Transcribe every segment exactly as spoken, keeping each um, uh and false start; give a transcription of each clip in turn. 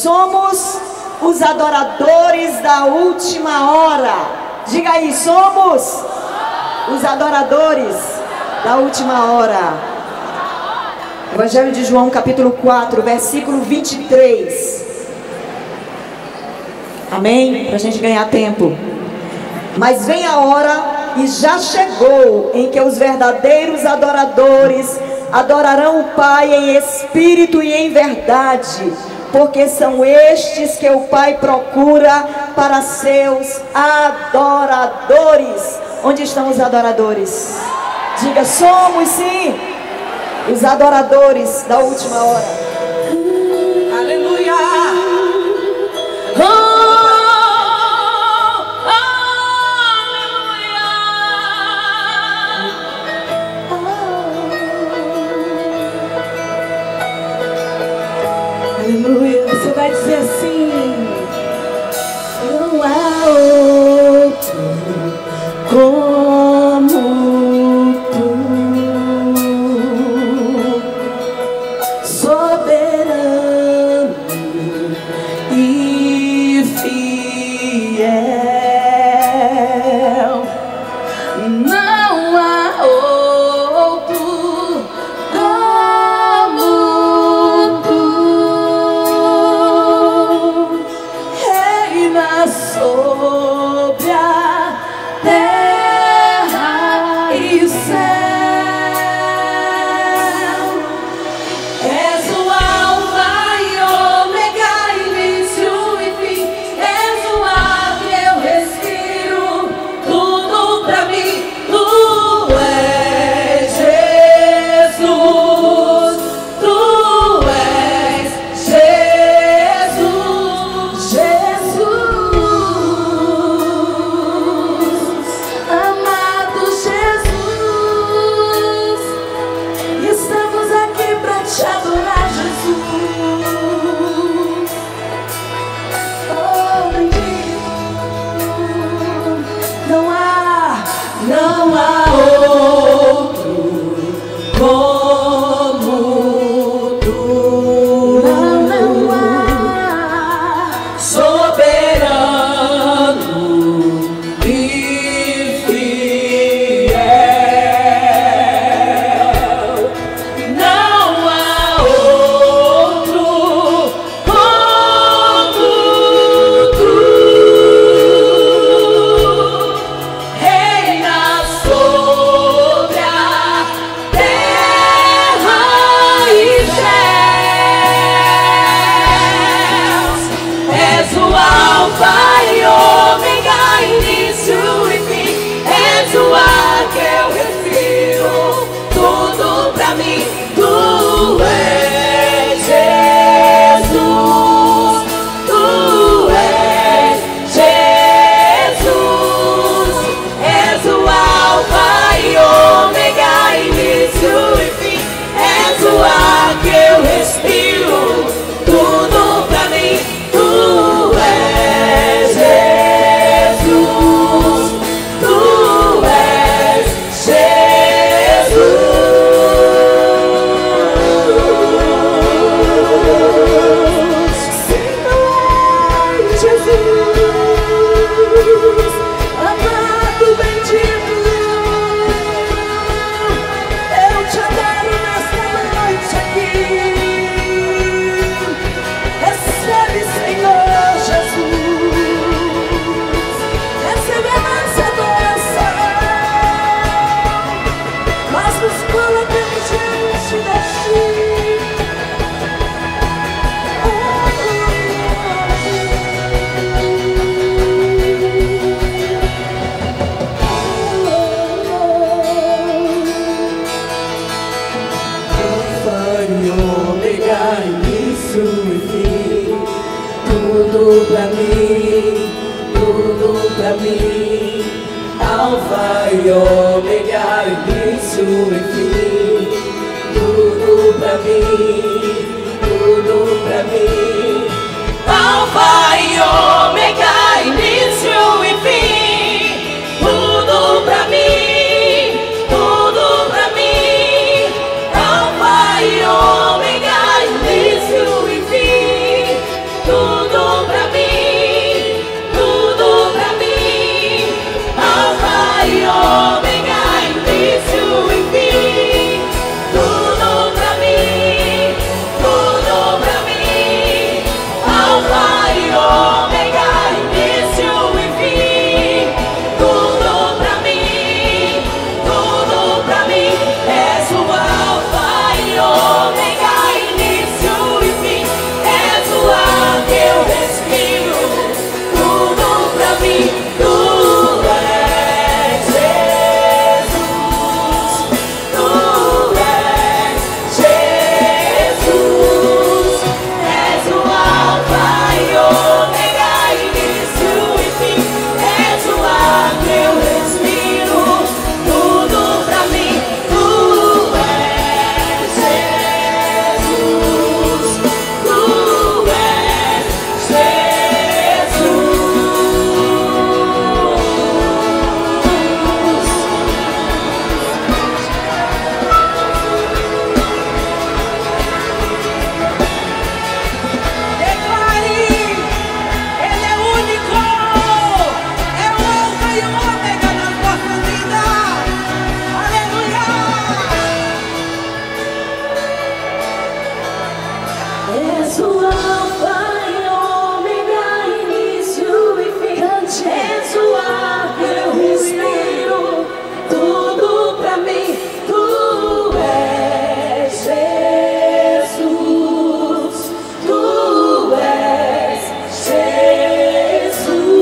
Somos os adoradores da última hora. Diga aí, somos os adoradores da última hora. Evangelho de João, capítulo quatro, versículo vinte e três. Amém? Para a gente ganhar tempo. Mas vem a hora, e já chegou, em que os verdadeiros adoradores adorarão o Pai em espírito e em verdade, porque são estes que o Pai procura para seus adoradores. Onde estão os adoradores? Diga, somos sim os adoradores da última hora. Aleluia! Oh! Aleluia, você vai dizer assim: não há outro como tu, soberano e fiel. Não há outro como tu. Sobre a terra e céu, és o Alfa e Ômega, início e fim, és o ar que eu respiro, tudo pra mim, tu és Jesus, tu és Jesus, Jesus. Te adorar, Jesus. Oh, bendito. Não há, não há outro como tu. Não, não há. Soberano e fiel. Não Pai, Ômega, início e fim, és o ar que eu respiro, tudo pra mim, tu és Jesus, tu és Jesus, és o Alfa e Ômega, início e fim, és o ar que eu respiro, tudo pra mim, tu és Jesus, tu és Jesus. Senhor Jesus, amado, bendito, eu te adoro nesta noite aqui. Recebe, Senhor Jesus, recebe a nossa adoração. Nós nos colocamos diante de ti. Alfa e Ômega, início e fim, tudo pra mim, tudo pra mim. Alfa e Ômega, início e fim, tudo pra mim, tudo pra mim. Alfa e Ômega, início e fim, tudo pra mim, tudo pra mim. Alfa e Ômega, início e fim, tudo És o Alfa e Ômega, início e fim. És o ar que eu respiro, tudo pra mim. Tu és Jesus, tu és Jesus.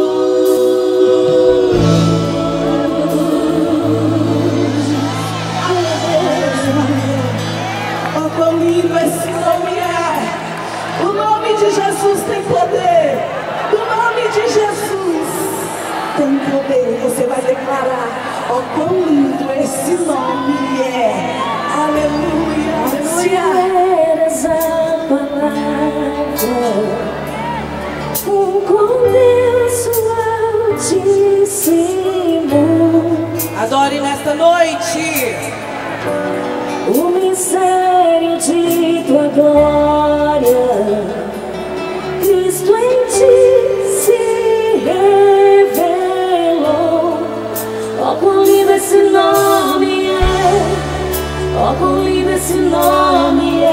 Oh, quão lindo esse nome é! O nome de Jesus tem poder! O nome de Jesus tem poder! Você vai declarar: oh, quão lindo esse nome é! Aleluia! Se eras a palavra, um com Deus altíssimo. Adore nesta noite! O mistério de tua glória, Cristo em ti se revelou. Oh, quão lindo esse nome é! Oh, quão lindo esse nome é!